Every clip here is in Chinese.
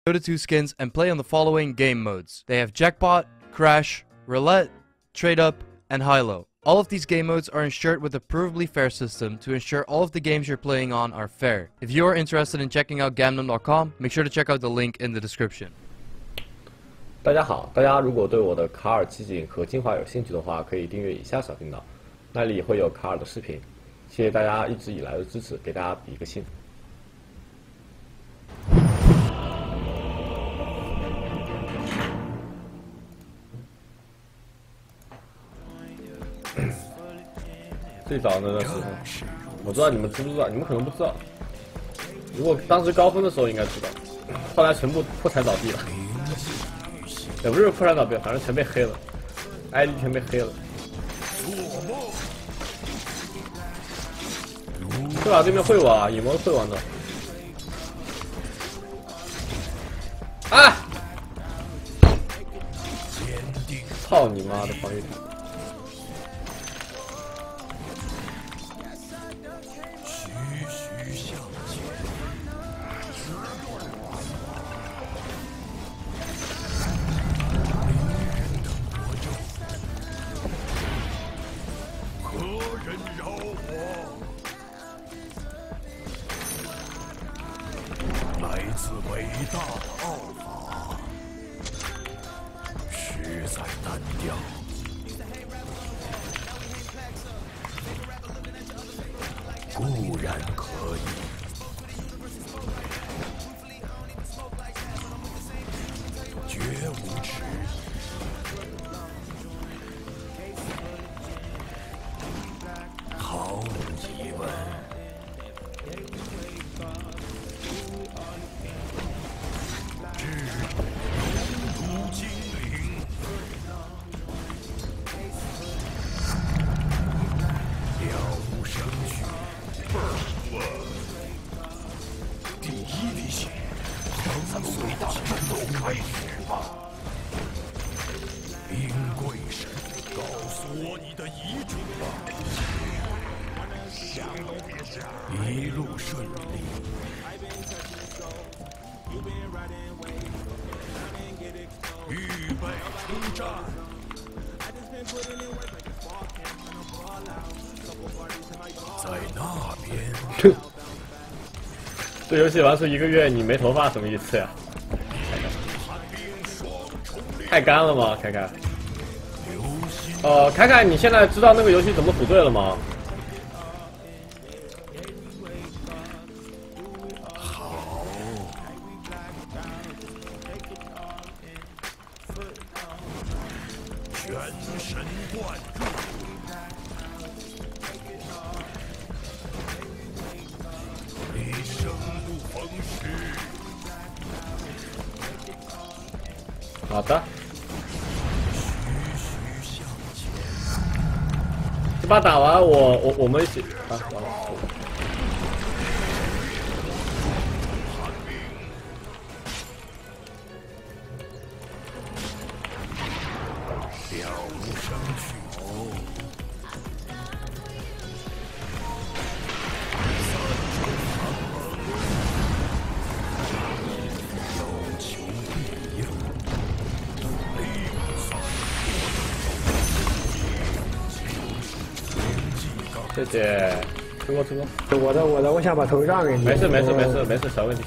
Dota 2 skins and play on the following game modes. They have Jackpot, Crash, Roulette, Trade Up, and High-Low. All of these game modes are ensured with a provably fair system to ensure all of the games you're playing on are fair. If you are interested in checking out Gamnum.com, make sure to check out the link in the description. 大家好，大家如果对我的卡尔奇景和进化有兴趣的话，可以订阅以下小频道，那里会有卡尔的视频。谢谢大家一直以来的支持，给大家比一个心。最早的那时候，我知道你们知不知道？你们可能不知道。如果当时高分的时候应该知道，后来全部破产倒闭了。也不是破产倒闭，反正全被黑了 ，ID 全被黑了。对吧？对面会我啊，野魔会玩的。啊！操你妈的防御塔！ 来自伟大的奥法，实在单调。固然可以，绝无迟疑，毫无疑问。 开始吧，冰贵神，告诉我你的遗嘱吧。想都别想，一路顺利。预备出战。在那边。 这游戏玩出1个月，你没头发什么意思呀？ 太干了吗，凯凯？凯凯，你现在知道那个游戏怎么组队了吗？ 好。全神贯注。你生不逢时。 好的。 这把打完，我们一起啊，完了。 了无生趣哦。有求必应。 谢谢，吃过。 我的，我想把头让给你。 没事，小问题。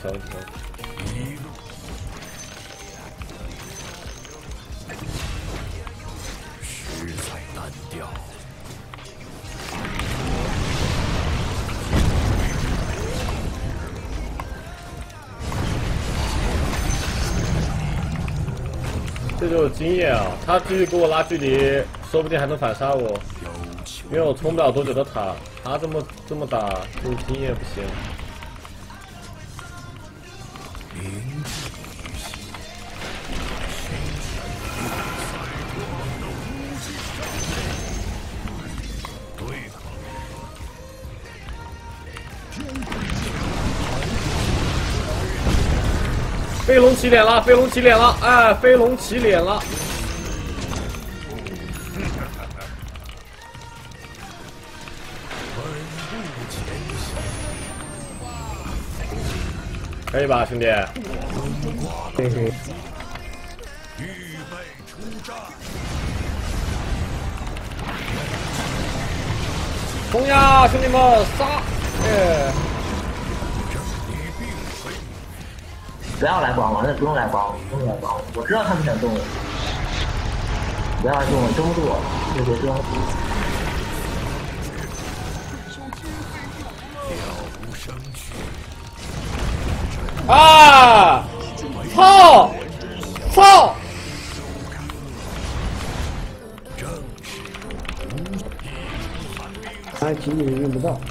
实在单调。 这就是经验啊！他继续给我拉距离，说不定还能反杀我。 因为我冲不了多久的塔，他这么打，就是经验不行。飞龙起脸了！哎，飞龙起脸了！ 可以吧，兄弟？ 可以可以。 预备出战。 冲呀，兄弟们，杀！耶！ 不要来帮，完了不用来帮，不用来帮，我知道他们想动我。不要来动我，争不住我，就别争。 啊！操！操！ 哎，仅仅用不到。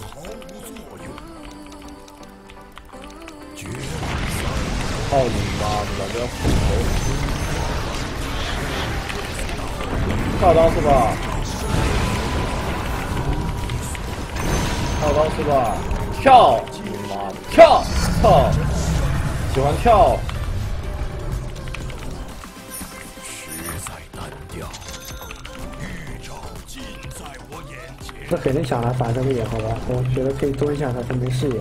操你妈的！这要斧头，跳刀是吧？跳刀是吧？跳！你妈的，跳！操！喜欢跳。 实在单调，预兆近在我眼前。 这肯定想来反这个眼，好吧？我觉得可以蹲一下，他是没视野。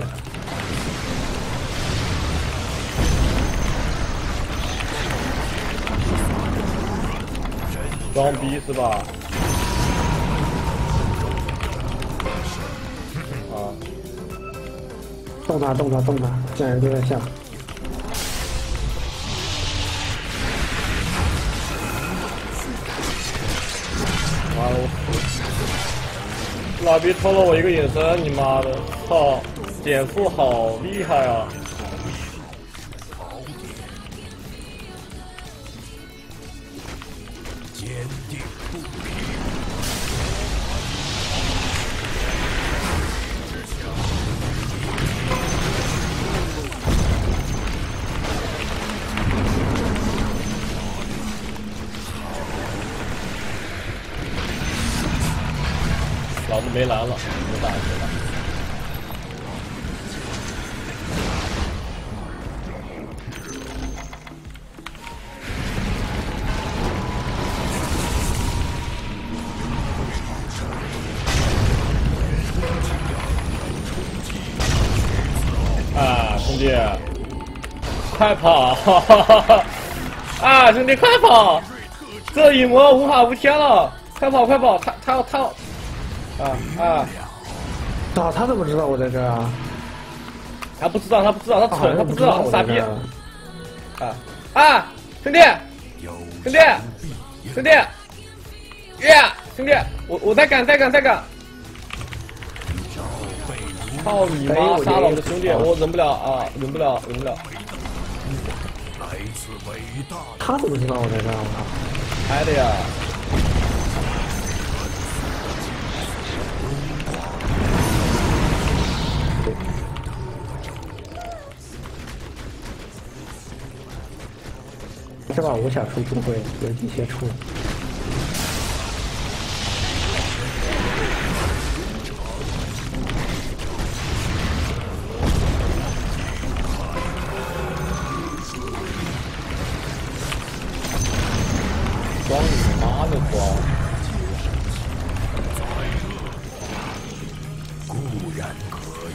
装逼是吧？啊！ 动他，动他，动他，酱油就在下。 妈的，我老逼偷了我一个隐身，你妈的！操，减速好厉害啊！ 坚定不移。 老子没蓝了，没打起来。啊，兄弟，快跑！哈哈哈哈啊，兄弟，快跑！这一魔无法无天了，快跑快跑！他要。啊！ 他怎么知道我在这儿啊？ 他不知道，他不知道，他蠢，他不知道，他傻逼！兄弟，兄弟，兄弟，我在赶！操你妈！杀了我的兄弟，我忍不了啊！忍不了！ 来自伟大的。 他怎么知道我在这儿？我靠！ 拍的呀！ 这把我想出不会，有一些出。 装你妈的装！ 固然可以。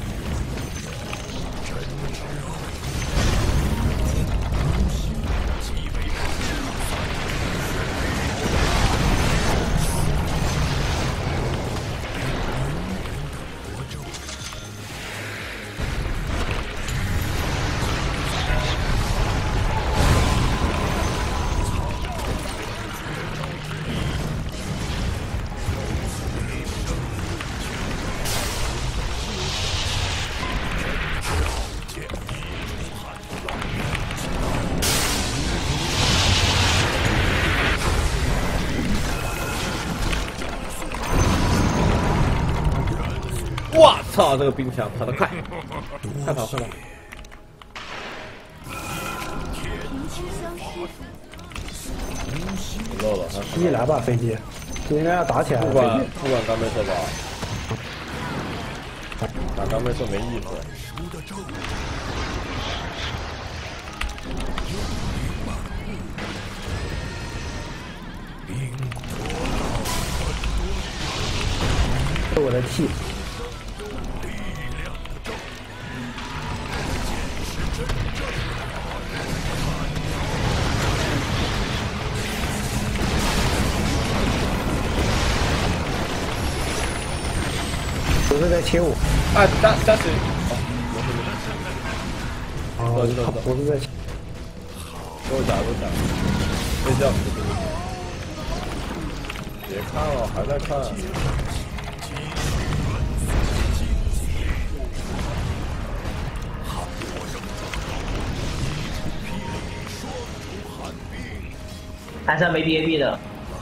我操，这个冰枪跑得快，快跑！漏了， 一来吧，飞机，应该要打起来了。 不管刚没射吧，打刚没射没意思。 是我的气。 是在切我。 啊，加血。 哦，他不是在切。 都假，睡觉。别看了，还在看。 还是没 BAB 的。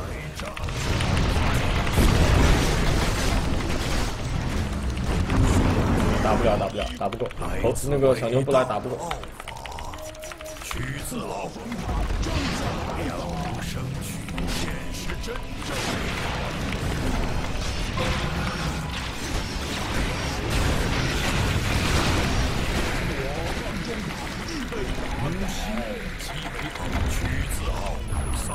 打不了，打不够。那个小牛不来，打不够。 取自老要生取现实真正。取自奥姆三。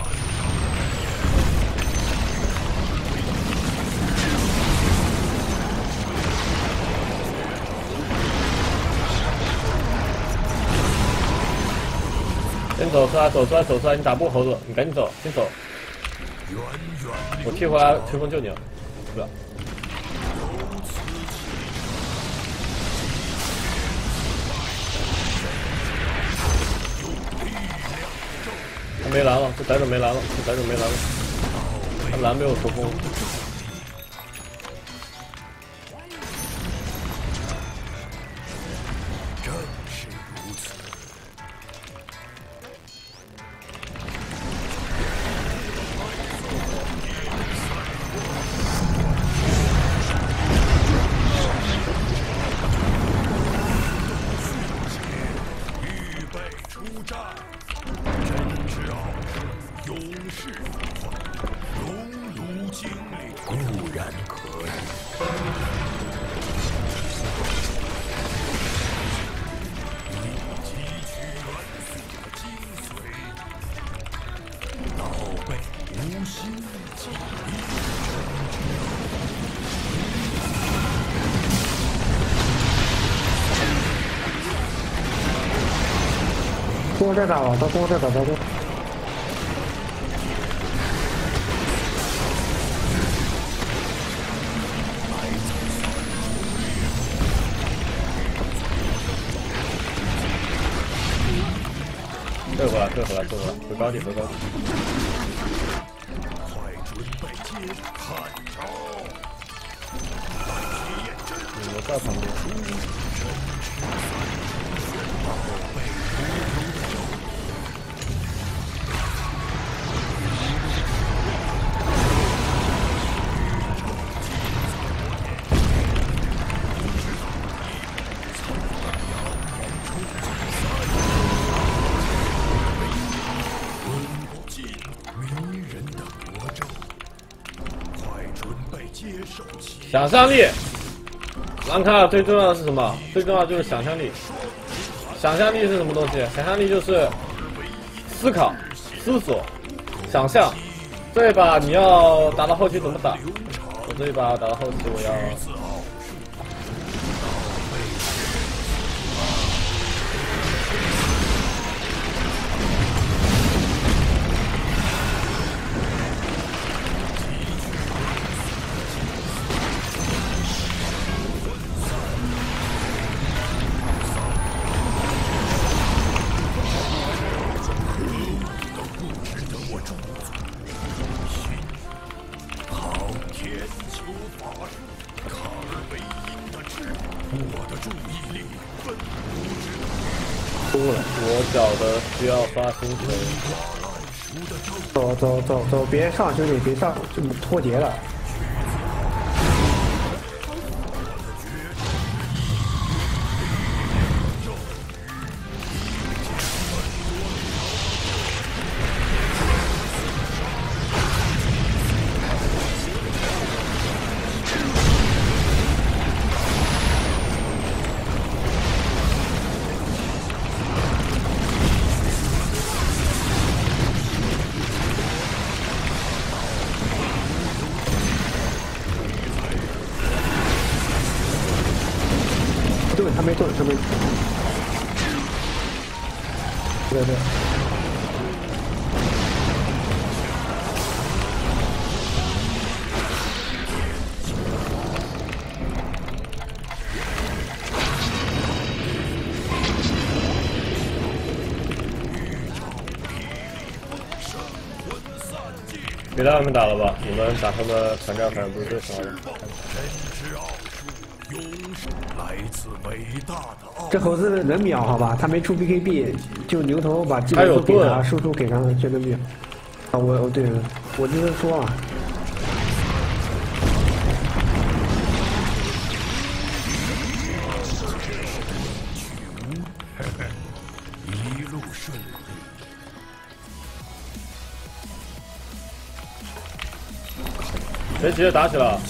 先走出来！你打不过猴子，你赶紧走，先走。我踢回来，吹风救你了，是吧？他没蓝了，这崽子没蓝了，他蓝没有抽风。 跟我这打吧，他跟我这打， 退回来，回高地。 快准备接看招！ 我在旁边。想象力，兰卡最重要的是什么？最重要就是想象力。想象力是什么东西？想象力就是思考、思索、想象。这一把你要打到后期怎么打？我这一把打到后期我要。我脚的需要发星球。 走，别上兄弟，别上，就脱节了。他没动。对。 别在外面打了吧，你们打他们团战反正不是最少的。 真知奥数，勇士来自伟大的奥。 这猴子能秒好吧？他没出 BKB，就牛头把技能都给他，输出给他，就能秒。啊，对，我就是说啊。 一路顺利。 谁直接打起了？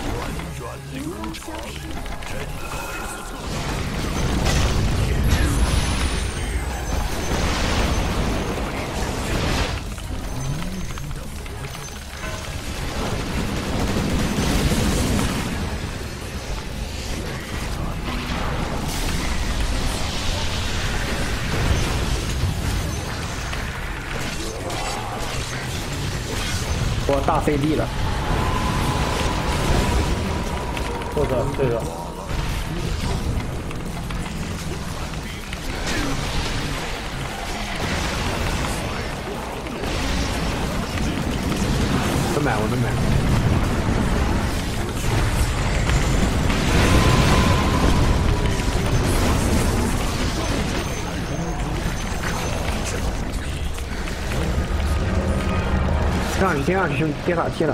我大 CD 了， 或者对的。 能买，我能买。让你贴上去，兄弟，贴了，贴了。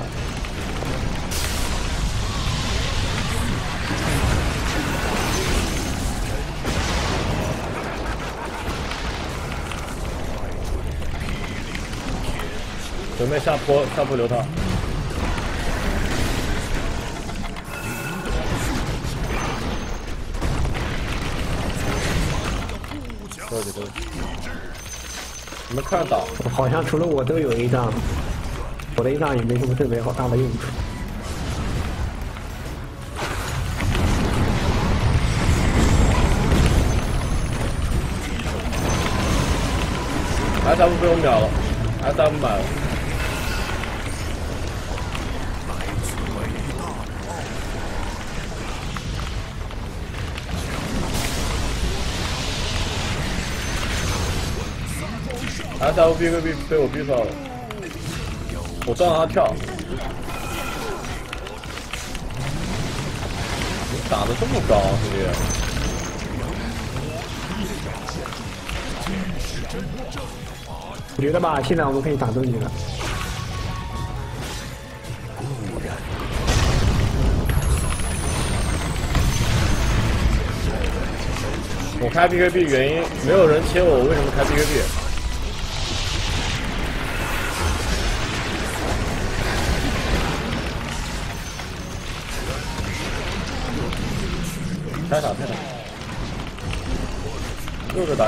准备下坡流他。对对对，你们看着打。 好像除了我都有一张。 我的一仗也没什么特别好大的用处。 SF 被我秒了 ，SF 买了。SF BKB 被我逼出来了。 我撞到他跳，你打得这么高，兄弟！ 我觉得吧，现在我们可以打动你了。 我开 BKB 原因没有人切我，我为什么开 BKB？ 太打，溜着打。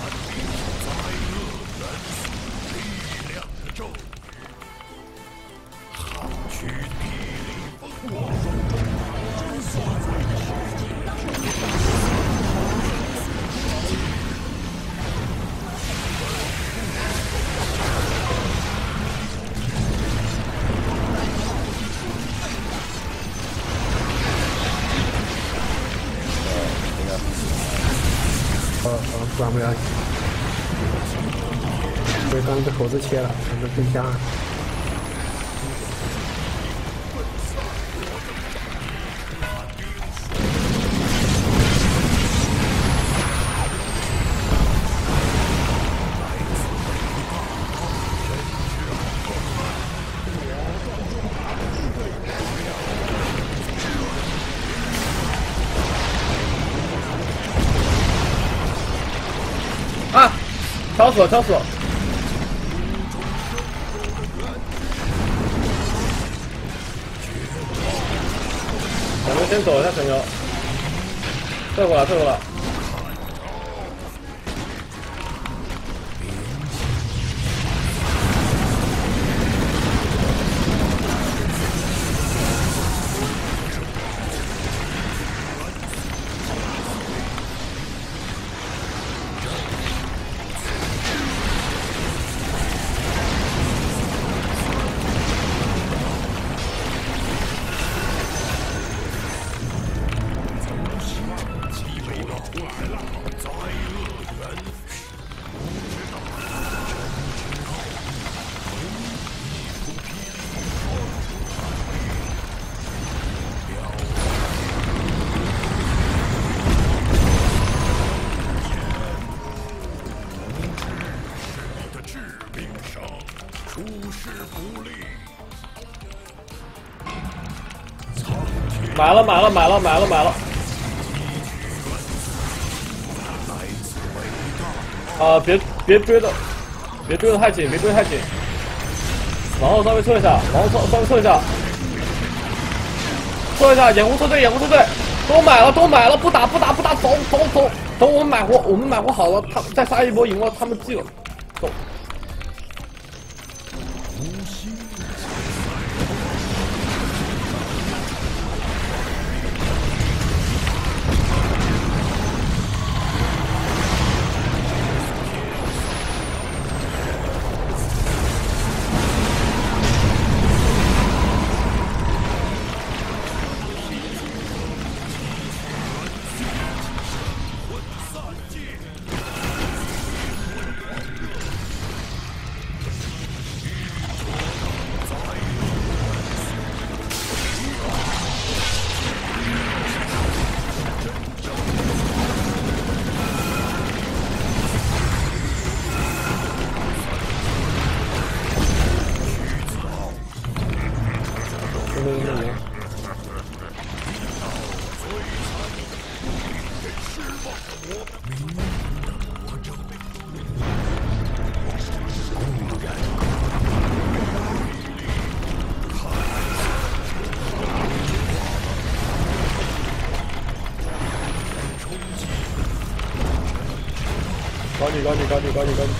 管不了你。所以刚刚被猴子切了，咱们分家。 啊！敲死我！咱们先走一下神牛，退过来。 买了。啊，别追的太紧，往后稍微撤一下，掩护撤退，都买了，不打，走，等我们买货好了，他们再杀一波赢了，他们记了，走。高举！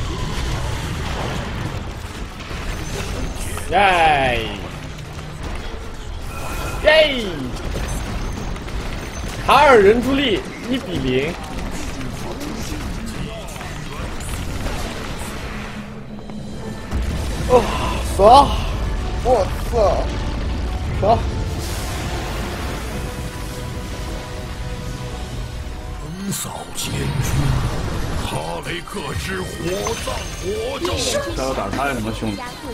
耶！卡尔人助力1比0。哦，死了！我操！死了！ 横扫千军。 哈雷克之火葬火咒， 这要打他有什么凶？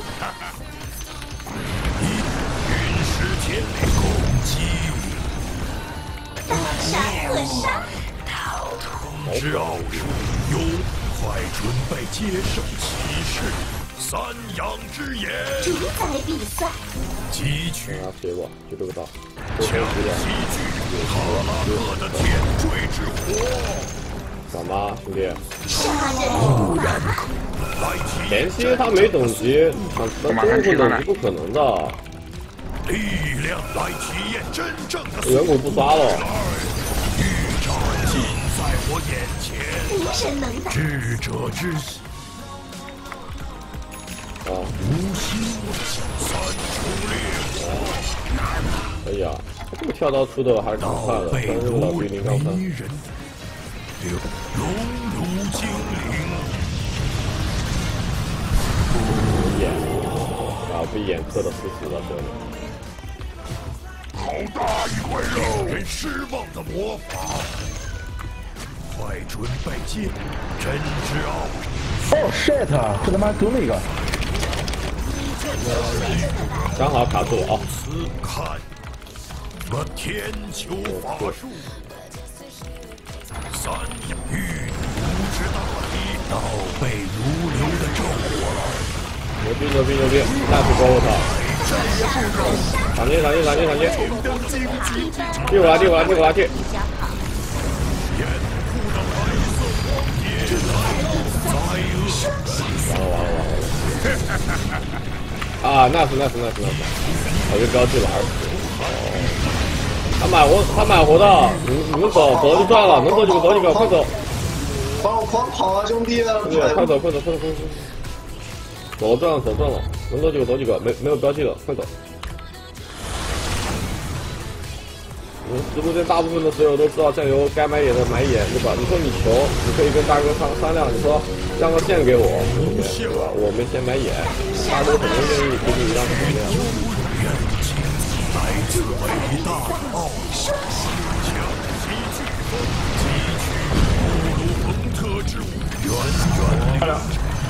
陨石千里攻击， 大杀特杀， 之奥术有快准备接受骑士三阳之眼， 主宰比赛， 汲取结果就这个道， 抢吸取哈拉克的天坠之火。 干嘛，兄弟？ 不然前期他没等级，他中路等级不可能的。 力量来体验真正的远古不刷了。 预兆近在我眼前， 无神能打， 智者之喜。无心三出烈火。 可以啊，他这个跳刀出的还是挺快的，但是老比0杠3。 龙如精灵， 眼，然后被眼磕的死死的，这里。 好大一块肉！令人失望的魔法，快准备接真之奥！ 哦 shit！ 这他妈丢了一个。 刚好卡住了啊！ 看，我天球法术。 三玉无之大力，倒背如流的咒火， 牛逼！那是高我操！闪电！替我来！ 掩护的白色荒野，灾厄！ 完了！啊 ，nice！ 我就标记了20。 他买活的，你们走就赚了，能走几个，快走！ 帮我狂跑啊，兄弟！ 对，快走！走赚了，能走几个，没有标记了，快走！直播间大部分的室友都知道酱油该买野的买野，对吧？你说你穷，你可以跟大哥商量，你说让个线给我，对吧？我没钱买野，大哥可能愿意给你让什么呀？ 来自伟大奥术，强袭飓风，汲取布鲁彭特之舞，源亮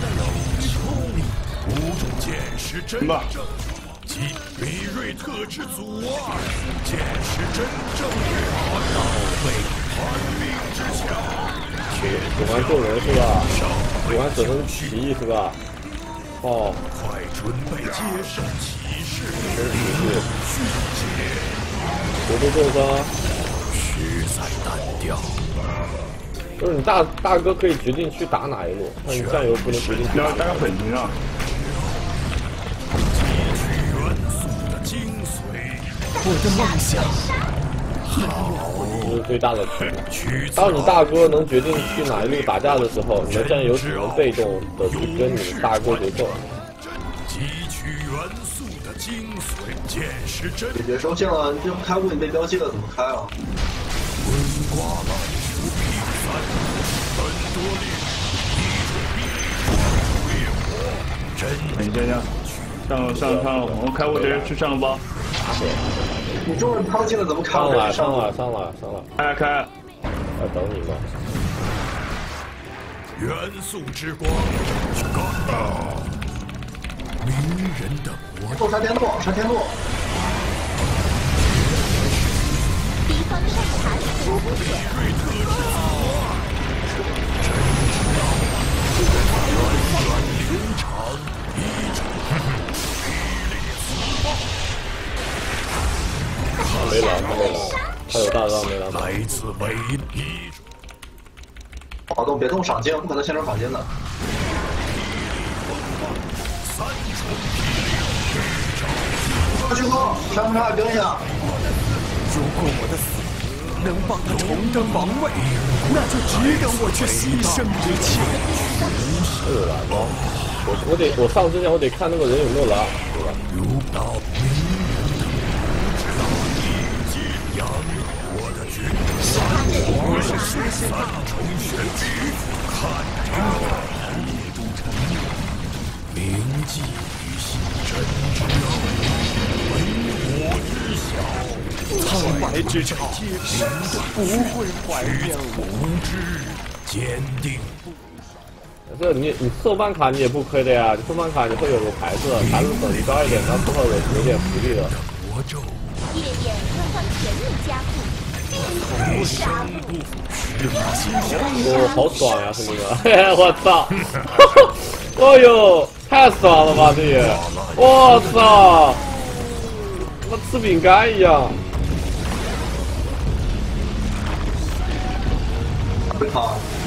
5种剑士真正，即比瑞特之阻碍，剑士真正倒背寒冰之墙， 喜欢救人是吧？喜欢舍身起义是吧？ 哦， 快准备接受启示！ 国度重伤， 实在单调。 就是你大哥可以决定去打哪一路，那你酱油不能决定去打。 大概本名啊。 汲取元素的精髓。 我的梦想。 这是最大的区别。当你大哥能决定去哪一路打架的时候，你的战友只能被动的去跟你大哥决斗。 汲取元素的精髓，见识真。 你别收线了，你这开雾你被标记了，怎么开啊？ 温挂了P3，本多利， 等一下，上了，我们开过去上了吧？ 你中人抛弃了，怎么开？ 上了。 开。 等你吧。 元素之光，鸣人的魔。 杀天诺。 敌方圣坛无不血。 没狼，他有大招没狼。 来自唯一。 跑动别动赏金，不可能现场赏金的。军哥，杀不杀？盯一下。 如果我的死能帮他重登王位，那就值得我去牺牲一切。 有蓝吗？我上之前我得看那个人有没有蓝，对吧？ 如到明人的知道你解阳我的决定。我是三重玄举，看着一度沉默，铭记于心，真知道唯我知晓。 苍白之潮，不会怀念我。 无知，坚定。 这你凑办卡你也不亏的呀，你凑办卡你会有个牌子，牌子等级高一点，然后之后有点福利的。 夜宴官方全面加固，必杀哦，好爽呀，兄弟们！我操！哦呦，太爽了吧这也！我操！他妈吃饼干一样。 会卡。